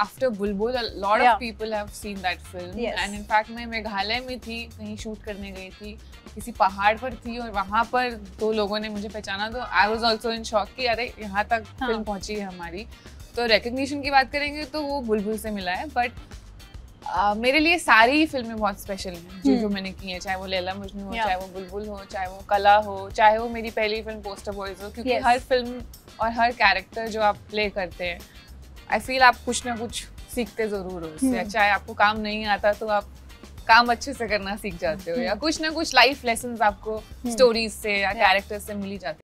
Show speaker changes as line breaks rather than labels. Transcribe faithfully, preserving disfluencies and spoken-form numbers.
after Bulbul, a lot
Yeah.
of people have seen that film.
Yes.
And in fact मैं मेघालय में थी, कहीं shoot करने गई थी, किसी पहाड़ पर थी और वहाँ पर दो लोगों ने मुझे पहचाना, तो I was also in shock कि अरे यहाँ तक
हाँ.
फिल्म पहुँची है हमारी. तो recognition की बात करेंगे तो वो बुलबुल से मिला है, but uh, मेरे लिए सारी ही फिल्में बहुत स्पेशल हैं जो जो मैंने की हैं, चाहे वो लैला मजनू हो,
Yeah.
चाहे वो बुलबुल हो, चाहे वो कला हो, चाहे वो मेरी पहली फिल्म पोस्टर बॉयज हो, क्योंकि
Yes.
हर फिल्म और हर कैरेक्टर जो आप प्ले करते हैं, आई फील आप कुछ ना कुछ सीखते जरूर हो उससे. चाहे आपको काम नहीं आता तो आप काम अच्छे से करना सीख जाते हो, या कुछ ना कुछ लाइफ लेसन्स आपको स्टोरीज से या कैरेक्टर से मिल ही जाते हैं.